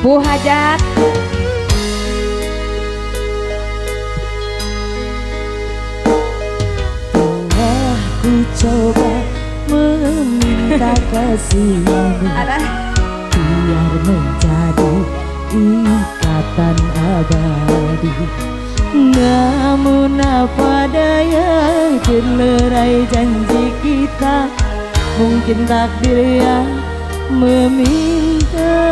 Bu Hajat. Telah ku coba meminta kasihmu biar menjadi ikatan abadi, namun apa daya terlerai janji kita, mungkin takdir yang meminta.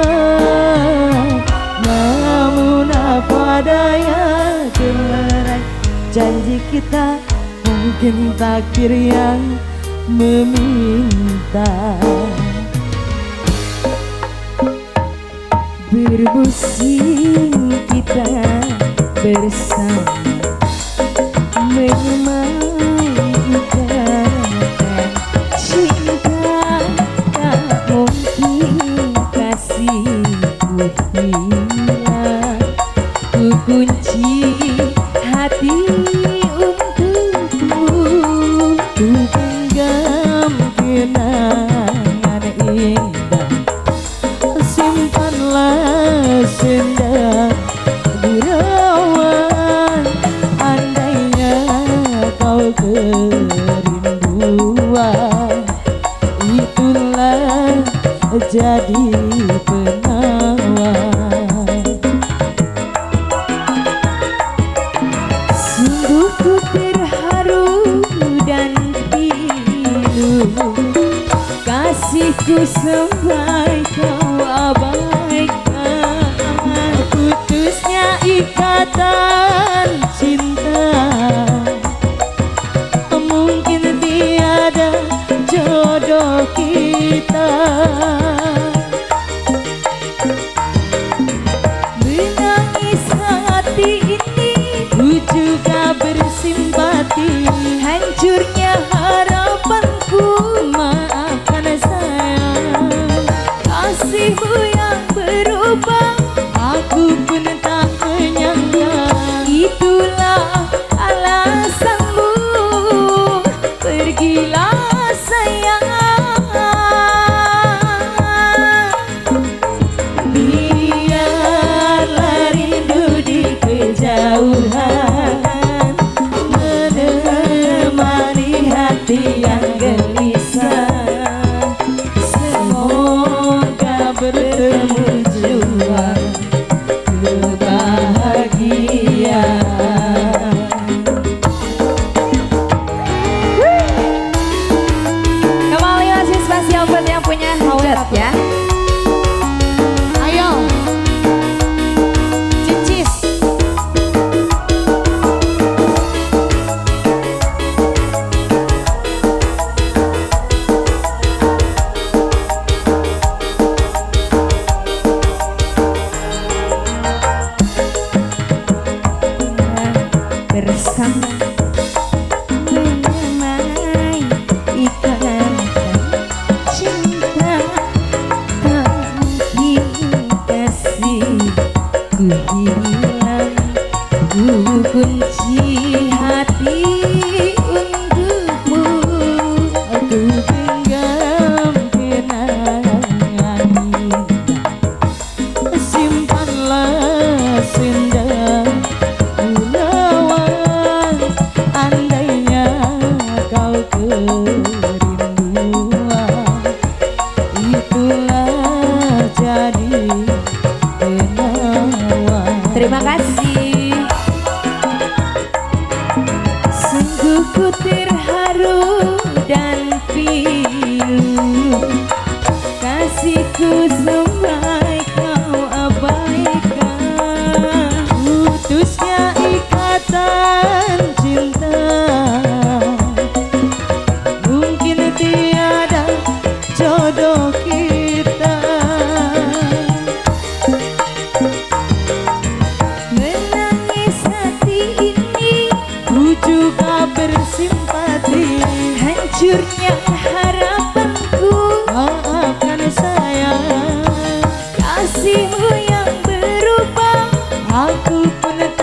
Namun apa daya terlerai janji kita, mungkin takdir yang meminta. Bermusim kita bersama, memainkan cinta, tak mungkin kasihku hilang. Ku kunci hati untukmu, ku genggam kenangan indah. Simpanlah senja gurauan, andainya kau kerinduan, itulah jadi penawar. Sungguh ku terharu dan pilu, kasihku sampai kau abaikan. Putusnya ikatan cinta, mungkin tiada jodoh kita. Menangis hati ini, ku juga bersimpati. Hancurnya harapanku, maafkan sayang. Kasihmu yang berubah, aku pun tak menyangka. Itulah alasanmu, pergilah sayang. Biarlah rindu di kejauhan menemani hati yang gelisah. Semoga bertemu jua kebahagiaan. Kembali masih spesial buat yang punya hawat ya. Ayo Cicis. Bersama menyemai ikatan cinta, tak mungkin kasihku hilang. Ku kunci hati untukmu, aku genggam kenangan indah. Simpanlah senja gurauan, andainya kau kerinduan, itulah jadi penawar. terima kasih. Sungguh ku terharu dan pilu, kasihku sampai kau abaikan. Putusnya ikatan cinta, mungkin tiada jodoh kita. Menangis hati ini, ku juga bersimpati. Hancurnya harapanku, maafkan sayang. Kasihmu yang berubah, aku pun